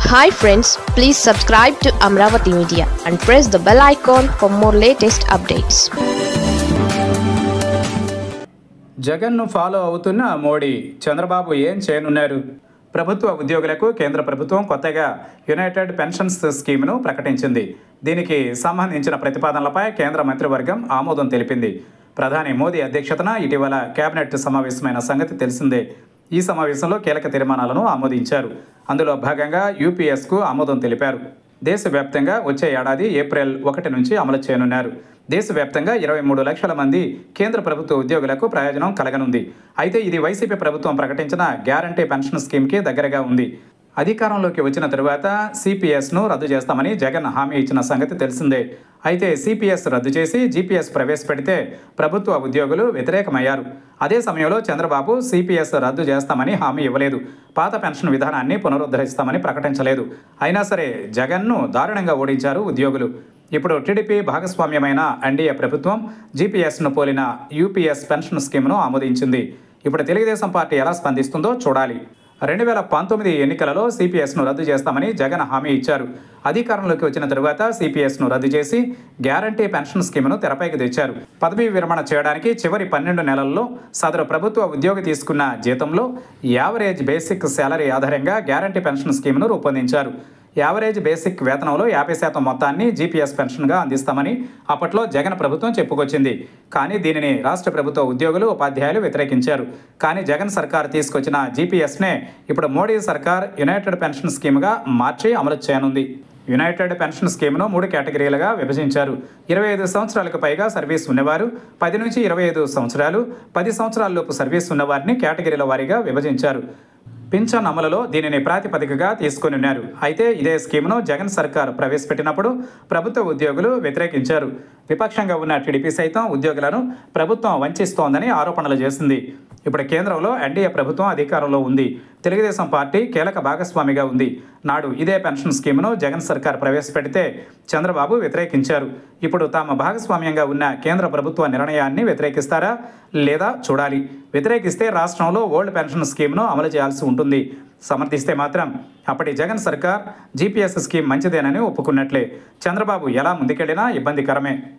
Hi friends, please subscribe to Amravati Media and press the bell icon for more latest updates. జగన్ను follow అవుతున్న మోడీ చంద్రబాబు ఏం చేయనున్నారు? ప్రభుత్వ ఉద్యోగులకు కేంద్ర ప్రభుత్వం కొత్తగా యునైటెడ్ పెన్షన్స్ స్కీమ్ను ప్రకటించింది. దీనికి సంబంధించిన ప్రతిపాదనలపై కేంద్ర మంత్రివర్గం ఆమోదం తెలిపింది. ప్రధాని మోదీ అధ్యక్షతన ఇటీవల కేబినెట్ సమావేశమైన సంగతి తెలిసిందే. ఈ సమావేశంలో కీలక తీర్మానాలను ఆమోదించారు. అందులో భాగంగా యూపీఎస్కు ఆమోదం తెలిపారు. దేశవ్యాప్తంగా వచ్చే ఏడాది ఏప్రిల్ 1 నుంచి అమలు చేయనున్నారు. దేశవ్యాప్తంగా 23 లక్షల మంది కేంద్ర ప్రభుత్వ ఉద్యోగులకు ప్రయోజనం కలగనుంది. అయితే ఇది వైసీపీ ప్రభుత్వం ప్రకటించిన గ్యారంటీ పెన్షన్ స్కీమ్కి దగ్గరగా ఉంది. అధికారంలోకి వచ్చిన తరువాత సిపిఎస్ను రద్దు చేస్తామని జగన్ హామీ ఇచ్చిన సంగతి తెలిసిందే. అయితే సిపిఎస్ రద్దు చేసి జీపీఎస్ ప్రవేశపెడితే ప్రభుత్వ ఉద్యోగులు వ్యతిరేకమయ్యారు. అదే సమయంలో చంద్రబాబు సిపిఎస్ రద్దు చేస్తామని హామీ ఇవ్వలేదు. పాత పెన్షన్ విధానాన్ని పునరుద్ధరిస్తామని ప్రకటించలేదు. అయినా సరే జగన్ను దారుణంగా ఓడించారు ఉద్యోగులు. ఇప్పుడు టీడీపీ భాగస్వామ్యమైన ఎన్డీఏ ప్రభుత్వం జీపీఎస్ను పోలిన యూపీఎస్ పెన్షన్ స్కీమ్ను ఆమోదించింది. ఇప్పుడు తెలుగుదేశం పార్టీ ఎలా స్పందిస్తుందో చూడాలి. 2019 ఎన్నికలలో సిపిఎస్ను రద్దు చేస్తామని జగన్ హామీ ఇచ్చారు. అధికారంలోకి వచ్చిన తరువాత సిపిఎస్ను రద్దు చేసి గ్యారంటీ పెన్షన్ స్కీమ్ను తెరపైకి తెచ్చారు. పదవీ విరమణ చేయడానికి చివరి 12 నెలల్లో సదరు ప్రభుత్వ ఉద్యోగి తీసుకున్న జీతంలో యావరేజ్ బేసిక్ శాలరీ ఆధారంగా గ్యారంటీ పెన్షన్ స్కీమ్ను రూపొందించారు. యావరేజ్ బేసిక్ వేతనంలో 50% మొత్తాన్ని జీపీఎస్ పెన్షన్గా అందిస్తామని అప్పట్లో జగన్ ప్రభుత్వం చెప్పుకొచ్చింది. కానీ దీనిని రాష్ట్ర ప్రభుత్వ ఉద్యోగులు, ఉపాధ్యాయులు వ్యతిరేకించారు. కానీ జగన్ సర్కార్ తీసుకొచ్చిన జీపీఎస్నే ఇప్పుడు మోడీ సర్కార్ యునైటెడ్ పెన్షన్ స్కీమ్గా మార్చి అమలు చేయనుంది. యునైటెడ్ పెన్షన్ స్కీమ్ను 3 కేటగిరీలుగా విభజించారు. 25 సంవత్సరాలకు పైగా సర్వీస్ ఉన్నవారు, 10 నుంచి 25 సంవత్సరాలు, 10 సంవత్సరాలలోపు సర్వీస్ ఉన్నవారిని కేటగిరీల వారీగా విభజించారు. పింఛన్ అమలులో దీనిని ప్రాతిపదికగా తీసుకొనున్నారు. అయితే ఇదే స్కీమ్ను జగన్ సర్కార్ ప్రవేశపెట్టినప్పుడు ప్రభుత్వ ఉద్యోగులు వ్యతిరేకించారు. విపక్షంగా ఉన్న టీడీపీ సైతం ఉద్యోగులను ప్రభుత్వం వంచిస్తోందని ఆరోపణలు చేసింది. ఇప్పుడు కేంద్రంలో ఎన్డీఏ ప్రభుత్వం అధికారంలో ఉంది. తెలుగుదేశం పార్టీ కీలక భాగస్వామిగా ఉంది. నాడు ఇదే పెన్షన్ స్కీమ్ను జగన్ సర్కార్ ప్రవేశపెడితే చంద్రబాబు వ్యతిరేకించారు. ఇప్పుడు తాము భాగస్వామ్యంగా ఉన్న కేంద్ర ప్రభుత్వ నిర్ణయాన్ని వ్యతిరేకిస్తారా లేదా చూడాలి. వ్యతిరేకిస్తే రాష్ట్రంలో ఓల్డ్ పెన్షన్ స్కీమ్ను అమలు చేయాల్సి ఉంటుంది. సమర్థిస్తే మాత్రం అప్పటి జగన్ సర్కార్ జీపీఎస్ స్కీమ్ మంచిదేనని ఒప్పుకున్నట్లే. చంద్రబాబు ఎలా ముందుకెళ్లినా ఇబ్బందికరమే.